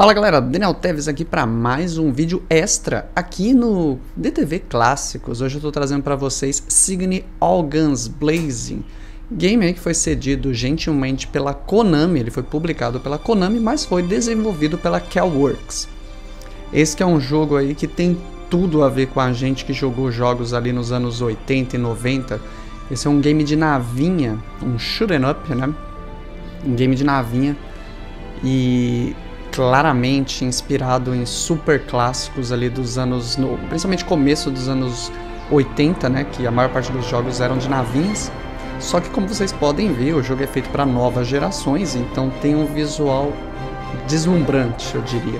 Fala galera, Daniel Teves aqui para mais um vídeo extra aqui no DTV Clássicos. Hoje eu estou trazendo para vocês Signe All Guns Blazing, game aí que foi cedido gentilmente pela Konami. Ele foi publicado pela Konami, mas foi desenvolvido pela Calworks. Esse que é um jogo aí que tem tudo a ver com a gente que jogou jogos ali nos anos 80 e 90. Esse é um game de navinha, um shoot 'em up, né? Um game de navinha e claramente inspirado em super clássicos ali dos anos, principalmente começo dos anos 80, né, que a maior parte dos jogos eram de navinhas. Só que como vocês podem ver, o jogo é feito para novas gerações, então tem um visual deslumbrante, eu diria.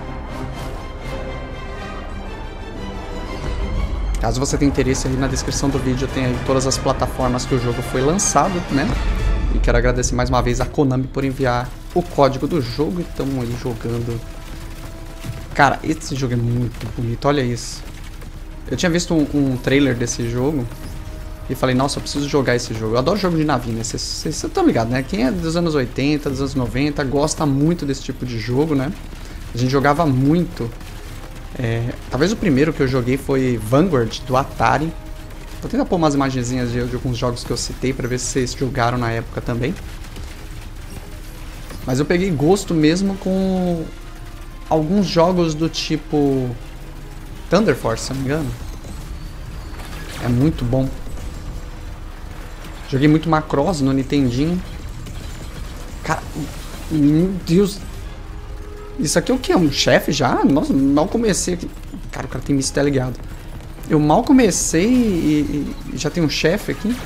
Caso você tenha interesse, aí na descrição do vídeo tem aí todas as plataformas que o jogo foi lançado, né? E quero agradecer mais uma vez a Konami por enviar o código do jogo e estamos aí jogando. Cara, esse jogo é muito bonito, olha isso. Eu tinha visto um trailer desse jogo e falei, nossa, eu preciso jogar esse jogo. Eu adoro jogo de navinha, vocês estão ligados, né? Quem é dos anos 80, dos anos 90, gosta muito desse tipo de jogo, né? A gente jogava muito. Talvez o primeiro que eu joguei foi Vanguard, do Atari. Vou tentar pôr umas imagenzinhas de alguns jogos que eu citei para ver se vocês jogaram na época também. Mas eu peguei gosto mesmo com alguns jogos do tipo Thunder Force, se não me engano. É muito bom. Joguei muito Macross no Nintendinho. Cara, meu Deus. Isso aqui é o que? É um chefe já? Nossa, mal comecei aqui. Cara, o cara tem me ligado. Eu mal comecei e já tem um chefe aqui.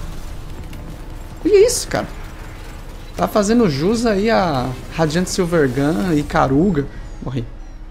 Olha isso, cara. Tá fazendo jus aí a Radiant Silvergun e Karuga. Morri.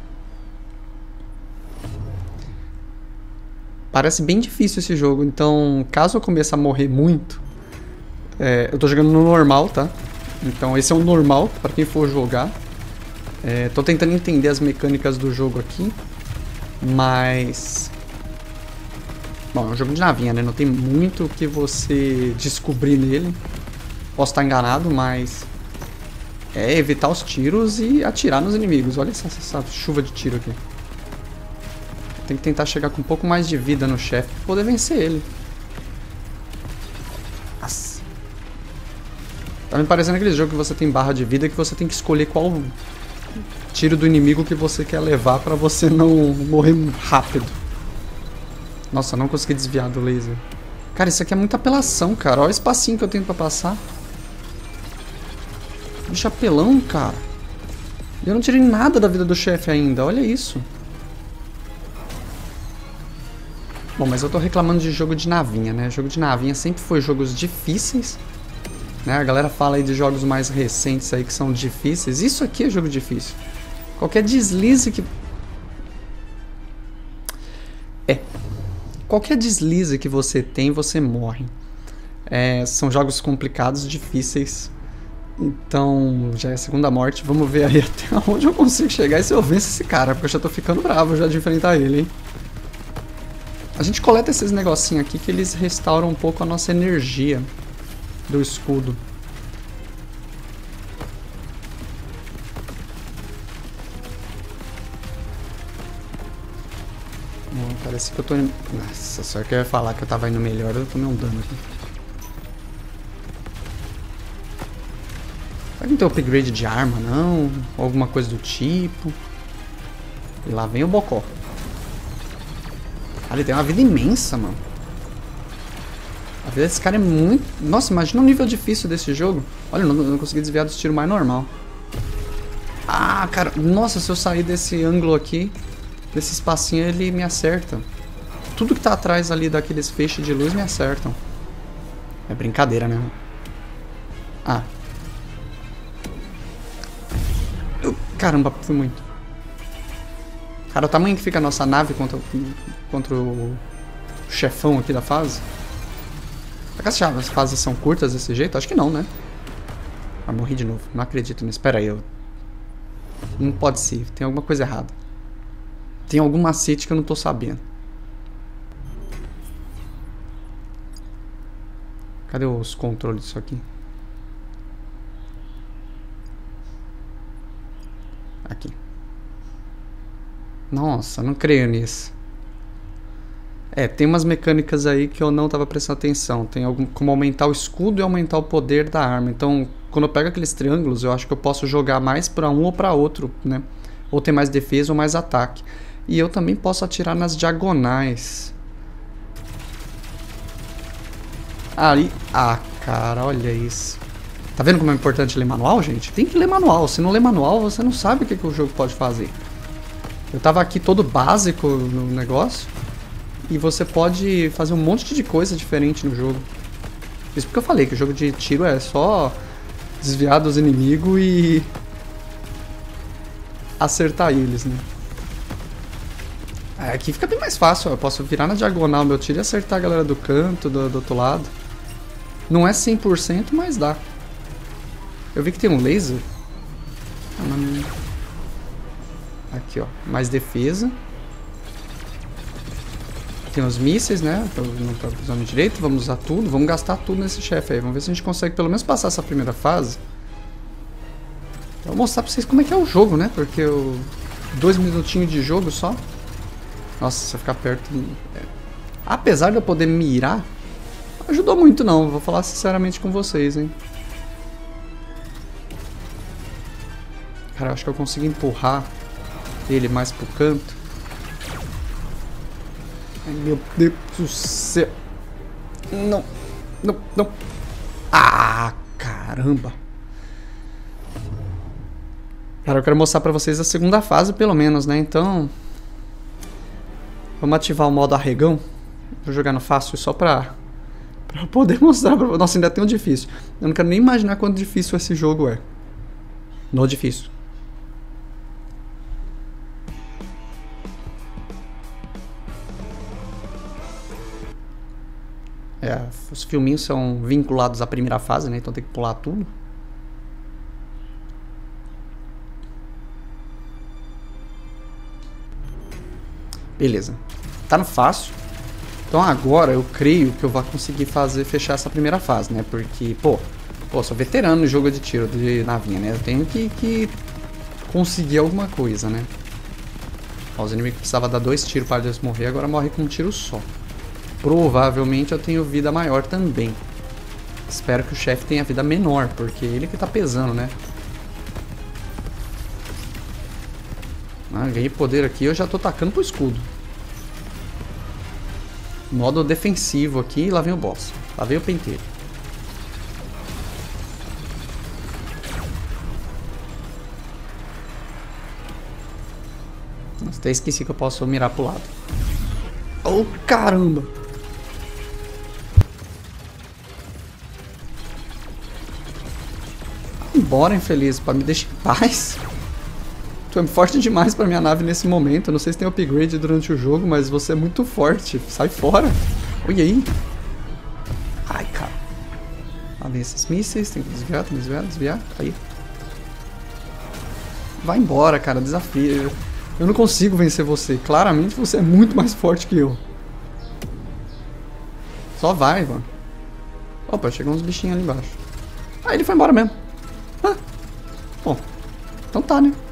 Parece bem difícil esse jogo, então caso eu comece a morrer muito, eu tô jogando no normal, tá? Então esse é o normal pra quem for jogar. Tô tentando entender as mecânicas do jogo aqui, mas... Bom, é um jogo de navinha, né? Não tem muito o que você descobrir nele. Posso estar enganado, mas... é evitar os tiros e atirar nos inimigos. Olha essa chuva de tiro aqui. Tem que tentar chegar com um pouco mais de vida no chefe para poder vencer ele. Nossa. Tá me parecendo aquele jogo que você tem barra de vida, que você tem que escolher qual tiro do inimigo que você quer levar para você não morrer rápido. Nossa, não consegui desviar do laser. Cara, isso aqui é muita apelação, cara. Olha o espacinho que eu tenho pra passar. Bicho apelão, cara. Eu não tirei nada da vida do chefe ainda. Olha isso. Bom, mas eu tô reclamando de jogo de navinha, né? Jogo de navinha sempre foi jogos difíceis, né? A galera fala aí de jogos mais recentes aí que são difíceis. Isso aqui é jogo difícil. Qualquer deslize que... Qualquer deslize que você tem, você morre. São jogos complicados, difíceis. Então, já é a segunda morte. Vamos ver aí até onde eu consigo chegar e se eu venço esse cara, porque eu já tô ficando bravo já de enfrentar ele, hein? A gente coleta esses negocinhos aqui que eles restauram um pouco a nossa energia do escudo. Parece que eu tô indo... Nossa, só que eu ia falar que eu tava indo melhor, eu tomei um dano aqui. Será que não tem upgrade de arma, não? Ou alguma coisa do tipo? E lá vem o Bocó. Ah, ele tem uma vida imensa, mano. A vida desse cara é muito... Nossa, imagina o nível difícil desse jogo. Olha, eu não consegui desviar dos tiros mais normal. Ah, cara. Nossa, se eu sair desse ângulo aqui... Desse espacinho ele me acerta. Tudo que tá atrás ali daqueles feixes de luz me acertam. É brincadeira, né? Ah. Caramba, fui muito. Cara, o tamanho que fica a nossa nave contra o chefão aqui da fase. Será que as fases são curtas desse jeito? Acho que não, né? Ah, morri de novo. Não acredito nisso. Espera aí. Não pode ser. Tem alguma coisa errada. Tem algum macete que eu não tô sabendo. Cadê os controles disso aqui? Aqui. Nossa, não creio nisso. É, tem umas mecânicas aí que eu não tava prestando atenção. Tem algum, como aumentar o escudo e aumentar o poder da arma. Então, quando eu pego aqueles triângulos, eu acho que eu posso jogar mais pra um ou pra outro, né? Ou ter mais defesa ou mais ataque. E eu também posso atirar nas diagonais. Ali. Ah, cara, olha isso. Tá vendo como é importante ler manual, gente? Tem que ler manual. Se não ler manual, você não sabe o que o jogo pode fazer. Eu tava aqui todo básico no negócio. E você pode fazer um monte de coisa diferente no jogo. Isso porque eu falei que o jogo de tiro é só desviar dos inimigos e acertar eles, né? Aqui fica bem mais fácil, ó. Eu posso virar na diagonal meu tiro e acertar a galera do canto, do outro lado. Não é 100%, mas dá. Eu vi que tem um laser. Aqui, ó. Mais defesa. Tem os mísseis, né? Não tá usando direito. Vamos usar tudo. Vamos gastar tudo nesse chefe aí. Vamos ver se a gente consegue pelo menos passar essa primeira fase. Eu vou mostrar pra vocês como é que é o jogo, né? Porque 2 minutinhos de jogo só. Nossa, se eu ficar perto... Apesar de eu poder mirar, não ajudou muito não. Vou falar sinceramente com vocês, hein? Cara, eu acho que eu consigo empurrar ele mais pro canto. Ai, meu Deus do céu. Não. Não, não. Ah, caramba. Cara, eu quero mostrar pra vocês a segunda fase, pelo menos, né? Então... Vamos ativar o modo arregão. Vou jogar no fácil só pra poder mostrar pra vocês. Nossa, ainda tem um difícil. Eu não quero nem imaginar quanto difícil esse jogo é. No difícil. Os filminhos são vinculados à primeira fase, né? Então tem que pular tudo. Beleza. Tá no fácil. Então agora eu creio que eu vou conseguir fechar essa primeira fase, né? Porque, pô, sou veterano no jogo de tiro de navinha, né? Eu tenho que conseguir alguma coisa, né? Ó, os inimigos precisavam dar 2 tiros para eles morrer, agora morre com um tiro só. Provavelmente eu tenho vida maior também. Espero que o chefe tenha vida menor, porque ele que tá pesando, né? Ah, ganhei poder aqui, eu já tô tacando pro escudo. Modo defensivo aqui, lá vem o boss. Lá vem o penteiro. Nossa, até esqueci que eu posso mirar pro lado. Oh, caramba! Embora, infeliz, pra me deixar em paz. Tu é forte demais pra minha nave nesse momento. Eu não sei se tem upgrade durante o jogo, mas você é muito forte. Sai fora. Olha aí. Ai, cara. Lá vem esses mísseis. Tem que desviar, tem que desviar, desviar. Aí. Vai embora, cara. Desafio. Eu não consigo vencer você. Claramente você é muito mais forte que eu. Só vai, mano. Opa, chegou uns bichinhos ali embaixo. Ah, ele foi embora mesmo. Ah. Bom, então tá, né?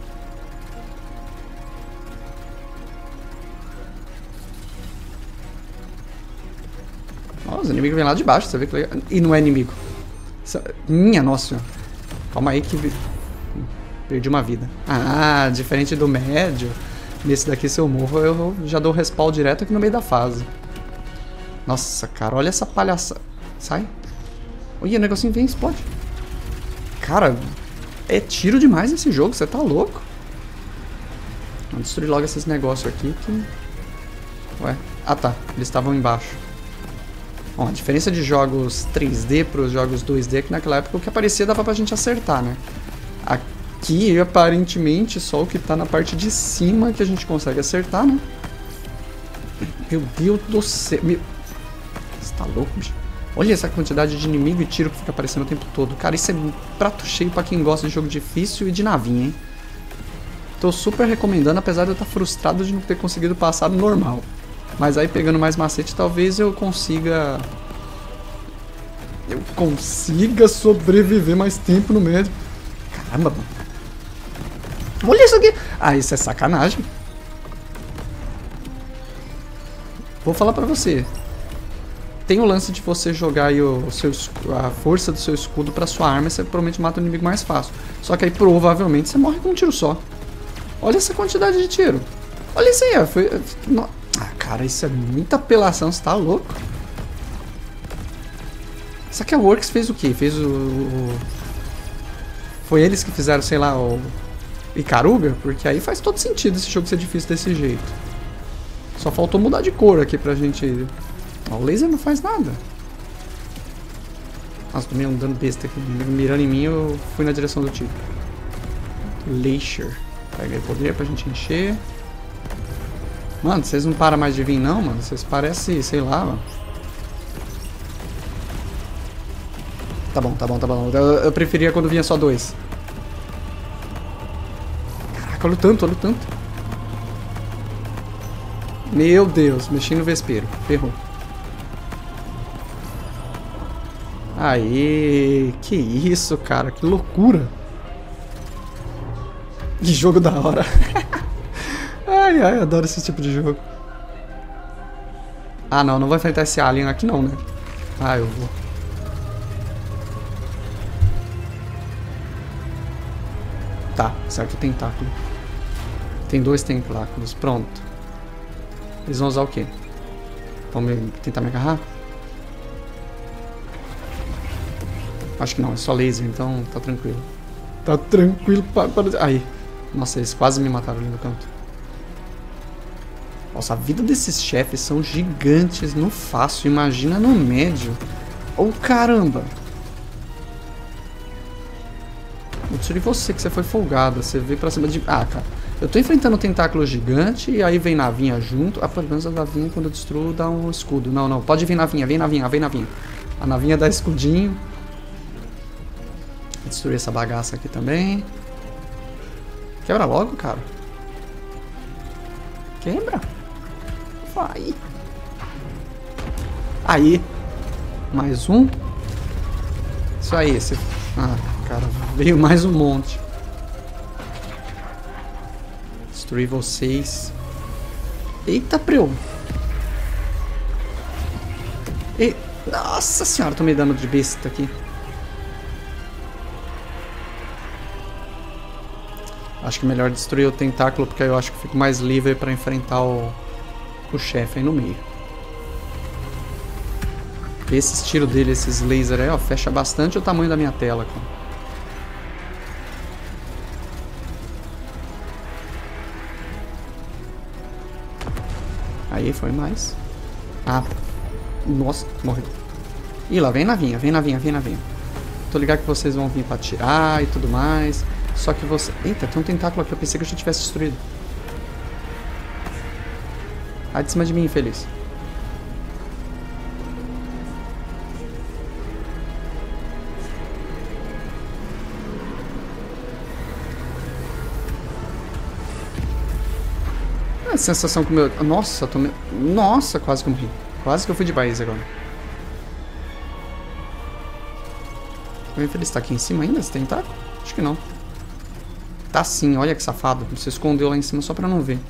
Ó, os inimigos vêm lá de baixo, você vê que legal. E não é inimigo. Minha nossa. Calma aí que... Perdi uma vida. Ah, diferente do médio. Nesse daqui, se eu morro, eu já dou respawn direto aqui no meio da fase. Nossa, cara, olha essa palhaçada. Sai. Olha, o negocinho vem, explode. Cara, é tiro demais esse jogo, você tá louco. Vamos destruir logo esses negócios aqui que... Ué, ah tá, eles estavam embaixo. Bom, a diferença de jogos 3D para os jogos 2D é que naquela época o que aparecia dava pra gente acertar, né? Aqui, aparentemente, só o que tá na parte de cima que a gente consegue acertar, né? Meu Deus do céu. Você tá louco, bicho? Olha essa quantidade de inimigo e tiro que fica aparecendo o tempo todo. Cara, isso é um prato cheio pra quem gosta de jogo difícil e de navinha, hein? Tô super recomendando, apesar de eu estar frustrado de não ter conseguido passar no normal. Mas aí, pegando mais macete, talvez eu consiga... sobreviver mais tempo no meio. Caramba, mano. Olha isso aqui. Ah, isso é sacanagem. vou falar pra você. Tem o lance de você jogar aí a força do seu escudo pra sua arma e você provavelmente mata o inimigo mais fácil. Só que aí provavelmente você morre com um tiro só. Olha essa quantidade de tiro. Olha isso aí, ó. Ah, cara, isso é muita apelação, você tá louco? Será que a Works fez o quê? Fez Foi eles que fizeram, sei lá, o Ikaruga? Porque aí faz todo sentido esse jogo ser difícil desse jeito. Só faltou mudar de cor aqui pra gente... Ó, o laser não faz nada. Nossa, tomei um dano besta aqui. Mirando em mim, eu fui na direção do tiro. Laser. Pega aí poder pra gente encher. Mano, vocês não param mais de vir não, mano. Vocês parecem, sei lá, mano. Tá bom, tá bom, tá bom. Eu preferia quando vinha só 2. Caraca, olha o tanto, olha o tanto. Meu Deus, mexi no vespeiro. Ferrou. Aê, que isso, cara. Que loucura. Que jogo da hora. Ai, ai, adoro esse tipo de jogo. Ah, não vou enfrentar esse alien aqui não, né? Ah, eu vou. Tá, certo o tentáculo. Tem 2 tentáculos, pronto. Eles vão usar o quê? Vão tentar me agarrar? Acho que não, é só laser, então tá tranquilo. Tá tranquilo para... Aí. Nossa, eles quase me mataram ali no canto. Nossa, a vida desses chefes são gigantes no fácil. Imagina no médio. Oh, caramba. Eu tirei você, que você foi folgada. Você veio pra cima de... Ah, cara. Eu tô enfrentando um tentáculo gigante e aí vem navinha junto. Ah, pelo menos a navinha, quando eu destruo, dá um escudo. Não, não. Pode vir navinha, vem navinha, vem navinha. A navinha dá escudinho. Vou destruir essa bagaça aqui também. Quebra logo, cara. Quebra. Vai. Aí. Mais um. Isso aí. Esse... Ah, cara. Veio mais um monte. Destruir vocês. Eita, preu. E... Nossa senhora, tomei dano de besta aqui. Acho que é melhor destruir o tentáculo, porque aí eu acho que fico mais livre pra enfrentar o chefe aí no meio. Esses tiros dele, esses lasers aí, ó, fecha bastante o tamanho da minha tela, cara. Aí, foi mais. Ah, nossa, morreu. Ih, lá vem navinha, vem navinha, vem navinha. Tô ligado que vocês vão vir pra atirar e tudo mais. Só que você... Eita, tem um tentáculo aqui. Eu pensei que eu já tivesse destruído. Ai, de cima de mim, infeliz. A sensação que o meu... Nossa, tomei... Nossa, quase que eu morri. Quase que eu fui de base agora. O infeliz tá aqui em cima ainda, esse tentáculo? Acho que não. Tá sim, olha que safado. Você escondeu lá em cima só pra não ver.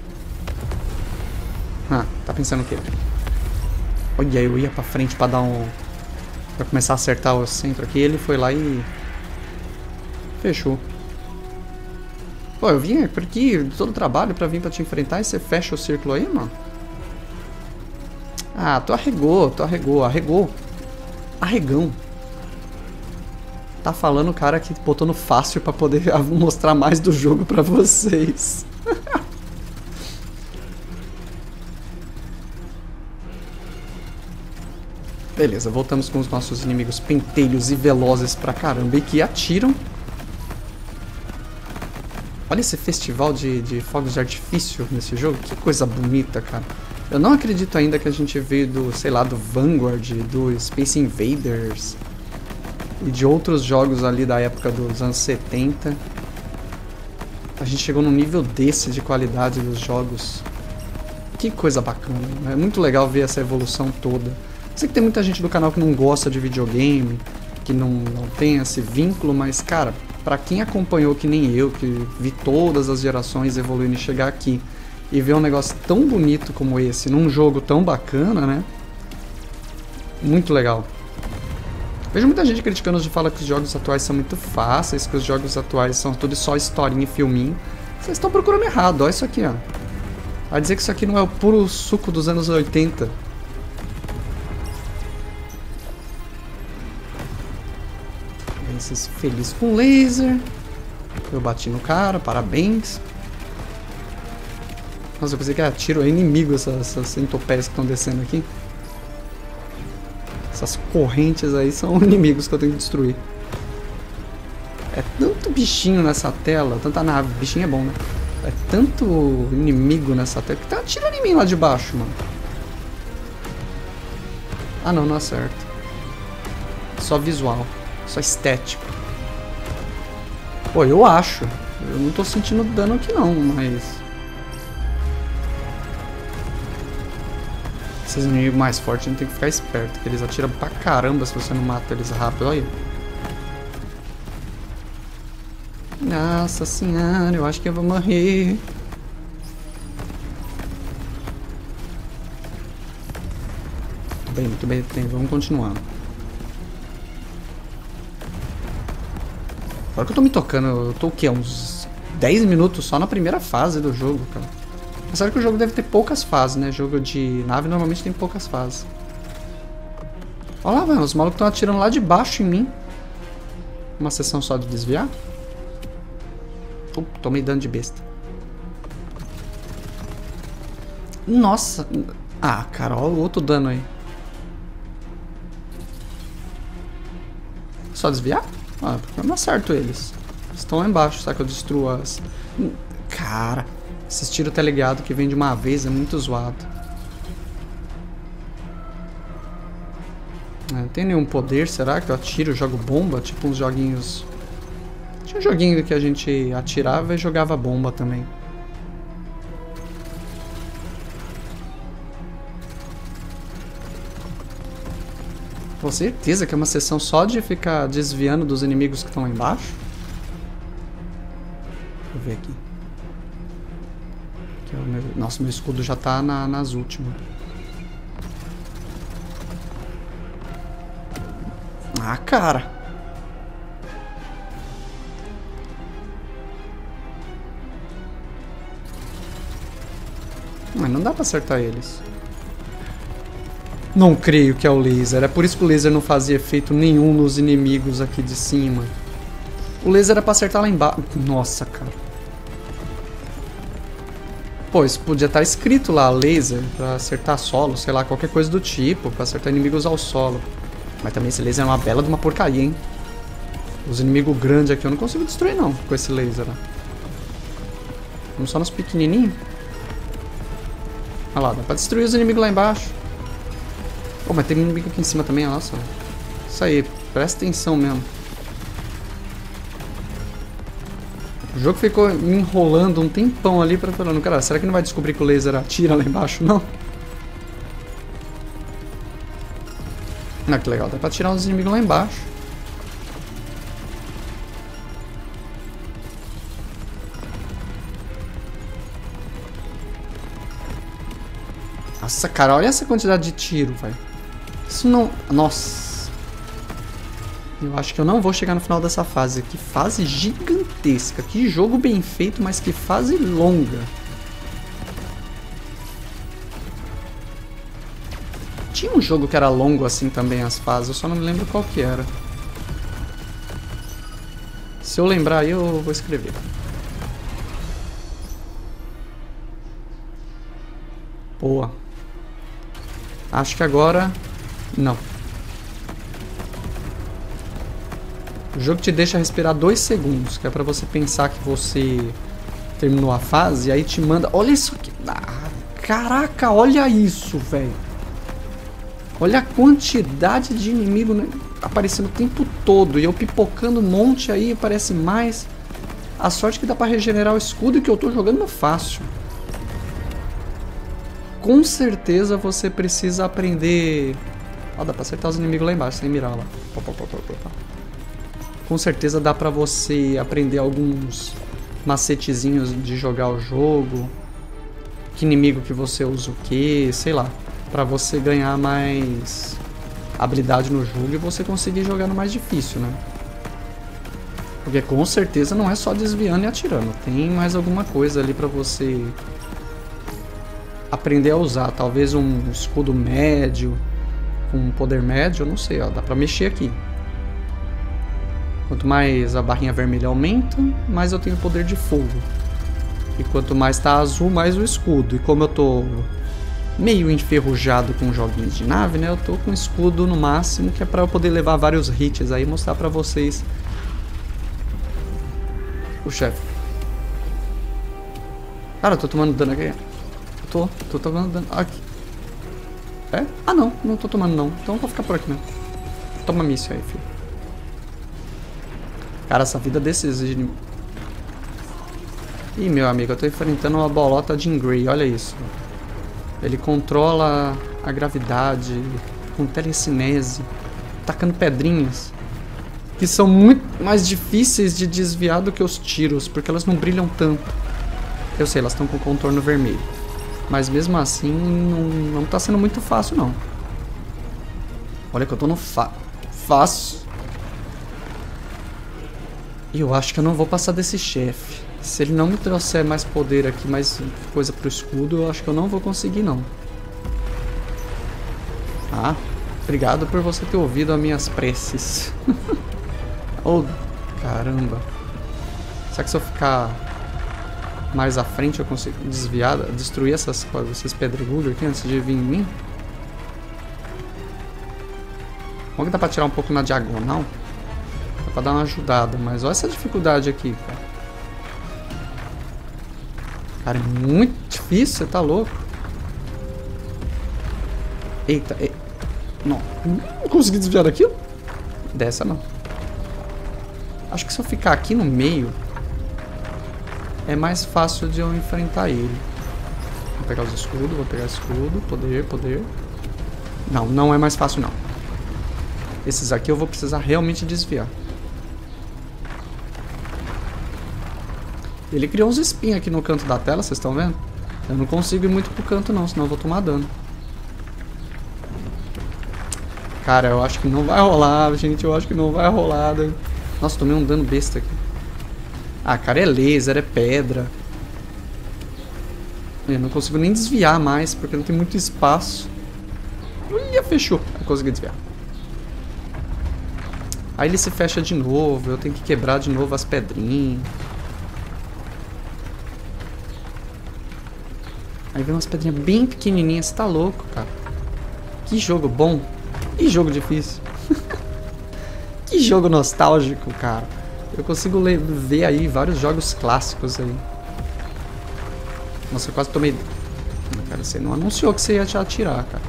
Ah, tá pensando o quê? Olha, eu ia pra frente pra dar um... Pra começar a acertar o centro aqui. Ele foi lá e... Fechou. Pô, eu vim por aqui todo o trabalho pra vir pra te enfrentar e você fecha o círculo aí, mano? Ah, tu arregou, arregou. Arregão. Tá falando o cara que botou no fácil pra poder mostrar mais do jogo pra vocês. Beleza, voltamos com os nossos inimigos pentelhos e velozes pra caramba e que atiram. Olha esse festival de fogos de artifício nesse jogo. Que coisa bonita, cara. Eu não acredito ainda que a gente veio do, sei lá, do Vanguard, do Space Invaders... E de outros jogos ali da época dos anos 70. A gente chegou num nível desse de qualidade dos jogos. Que coisa bacana. É muito legal ver essa evolução toda. Sei que tem muita gente do canal que não gosta de videogame, que não tem esse vínculo, mas, cara, pra quem acompanhou que nem eu, que vi todas as gerações evoluindo e chegar aqui, e ver um negócio tão bonito como esse num jogo tão bacana, né? Muito legal. Vejo muita gente criticando e fala que os jogos atuais são muito fáceis, que os jogos atuais são tudo só historinha e filminho. Vocês estão procurando errado, olha isso aqui, ó. Vai dizer que isso aqui não é o puro suco dos anos 80. Esses felizes com laser. Eu bati no cara, parabéns. Nossa, eu pensei que era tiro, é inimigo essas centopeias que estão descendo aqui. Essas correntes aí são inimigos que eu tenho que destruir. É tanto bichinho nessa tela, tanta nave, bichinho é bom, né? É tanto inimigo nessa tela que tá atirando em mim lá de baixo, mano. Ah não, não acerta. Só visual, só estético. Pô, eu acho. Eu não tô sentindo dano aqui não, mas... Esses inimigos mais fortes a gente tem que ficar esperto, porque eles atiram pra caramba se você não mata eles rápido. Olha aí. Nossa senhora, eu acho que eu vou morrer. Muito bem, vamos continuando. Agora que eu tô me tocando, eu tô o quê? Uns 10 minutos só na primeira fase do jogo, cara. Apesar que o jogo deve ter poucas fases, né? Jogo de nave normalmente tem poucas fases. Olha lá, velho, os malucos estão atirando lá de baixo em mim. Uma sessão só de desviar. Tomei dano de besta. Nossa. Ah, cara, olha o outro dano aí. Só desviar? Ah, porque eu não acerto eles. Eles estão lá embaixo, será que eu destruo as... Cara, esses tiros teleguiados que vem de uma vez é muito zoado. Não tem nenhum poder, será que eu atiro, jogo bomba? Tipo uns joguinhos... Tinha um joguinho que a gente atirava e jogava bomba também. Com certeza que é uma sessão só de ficar desviando dos inimigos que estão lá embaixo. Deixa eu ver aqui. Aqui é o meu... Nossa, meu escudo já tá nas últimas. Ah, cara. Mas não dá pra acertar eles. Não creio que é o laser. É por isso que o laser não fazia efeito nenhum nos inimigos aqui de cima. O laser era pra acertar lá embaixo. Nossa, cara. Pô, isso podia estar escrito lá, laser, pra acertar solo, sei lá, qualquer coisa do tipo, pra acertar inimigos ao solo. Mas também esse laser é uma bela de uma porcaria, hein? Os inimigos grandes aqui eu não consigo destruir não, com esse laser. Ó. Vamos só nos pequenininhos. Olha lá, dá pra destruir os inimigos lá embaixo. Pô, mas tem inimigo aqui em cima também, nossa. Isso aí, presta atenção mesmo. O jogo ficou me enrolando um tempão ali pra falando, cara, será que não vai descobrir que o laser atira lá embaixo? Não. Ah, que legal, dá pra tirar os inimigos lá embaixo. Nossa, cara, olha essa quantidade de tiro, velho. Isso não... Nossa. Eu acho que eu não vou chegar no final dessa fase. Que fase gigantesca. Que jogo bem feito, mas que fase longa. Tinha um jogo que era longo assim também as fases. Eu só não me lembro qual que era. Se eu lembrar aí, eu vou escrever. Boa. Acho que agora... Não. O jogo te deixa respirar 2 segundos, que é pra você pensar que você terminou a fase, e aí te manda... Olha isso aqui. Ah, caraca, olha isso, velho. Olha a quantidade de inimigo, né, aparecendo o tempo todo. E eu pipocando um monte aí, aparece mais. A sorte que dá pra regenerar o escudo e que eu tô jogando no fácil. Com certeza você precisa aprender... Ó, dá pra acertar os inimigos lá embaixo, sem mirar lá. Com certeza dá pra você aprender alguns macetezinhos de jogar o jogo. que inimigo que você usa o que, sei lá, pra você ganhar mais habilidade no jogo e você conseguir jogar no mais difícil, né? Porque com certeza não é só desviando e atirando, tem mais alguma coisa ali pra você aprender a usar, talvez um escudo médio, com poder médio, eu não sei, ó, dá pra mexer aqui. Quanto mais a barrinha vermelha aumenta, mais eu tenho poder de fogo. E quanto mais tá azul, mais o escudo. E como eu tô meio enferrujado com joguinhos de nave, né, eu tô com escudo no máximo, que é pra eu poder levar vários hits aí e mostrar pra vocês o chefe. Cara, eu tô tomando dano aqui. Tô tomando dano. Aqui. É? Ah, não. Não tô tomando, não. Então eu vou ficar por aqui, mesmo. Toma míssil aí, filho. Cara, essa vida desses... Ih, meu amigo, eu tô enfrentando uma bolota de Grey. Olha isso. Ele controla a gravidade com telecinese, tacando pedrinhas, que são muito mais difíceis de desviar do que os tiros, porque elas não brilham tanto. Eu sei, elas estão com contorno vermelho. Mas mesmo assim, não tá sendo muito fácil, não. Olha que eu tô no fácil. E eu acho que eu não vou passar desse chefe. Se ele não me trouxer mais poder aqui, mais coisa pro escudo, eu acho que eu não vou conseguir, não. Ah, obrigado por você ter ouvido as minhas preces. Oh, caramba. Será que se eu ficar mais à frente eu consigo desviar, destruir esses pedregulhos aqui antes de vir em mim? Como que dá pra tirar um pouco na diagonal? Dá pra dar uma ajudada, mas olha essa dificuldade aqui, cara. Cara, é muito difícil, você tá louco? Eita, não consegui desviar daquilo? Dessa não. Acho que se eu ficar aqui no meio é mais fácil de eu enfrentar ele. Vou pegar os escudos, vou pegar escudo, poder. Não é mais fácil não. Esses aqui eu vou precisar realmente desviar. Ele criou uns espinhos aqui no canto da tela, vocês estão vendo? Eu não consigo ir muito pro canto não, senão eu vou tomar dano. Cara, eu acho que não vai rolar, gente. Eu acho que não vai rolar. Né? Nossa, tomei um dano besta aqui. Ah, cara, é laser, é pedra. Eu não consigo nem desviar mais, porque não tem muito espaço. Olha, fechou. Eu consegui desviar. Aí ele se fecha de novo, eu tenho que quebrar de novo as pedrinhas. Aí vem umas pedrinhas bem pequenininhas, você tá louco, cara. Que jogo bom. Que jogo difícil. Que jogo nostálgico, cara. Eu consigo ver aí vários jogos clássicos aí. Nossa, eu quase tomei... Cara, você não anunciou que você ia te atirar, cara.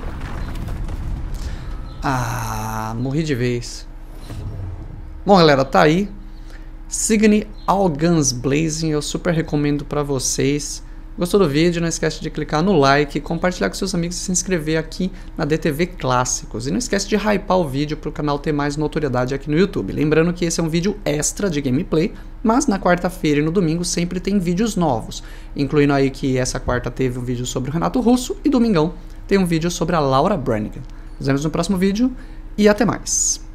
Ah, morri de vez. Bom, galera, tá aí. Signe All Guns Blazing, eu super recomendo pra vocês. Gostou do vídeo? Não esquece de clicar no like, compartilhar com seus amigos e se inscrever aqui na DTV Clássicos. E não esquece de hypar o vídeo para o canal ter mais notoriedade aqui no YouTube. Lembrando que esse é um vídeo extra de gameplay, mas na quarta-feira e no domingo sempre tem vídeos novos. Incluindo aí que essa quarta teve um vídeo sobre o Renato Russo e domingão tem um vídeo sobre a Laura Branigan. Nos vemos no próximo vídeo e até mais!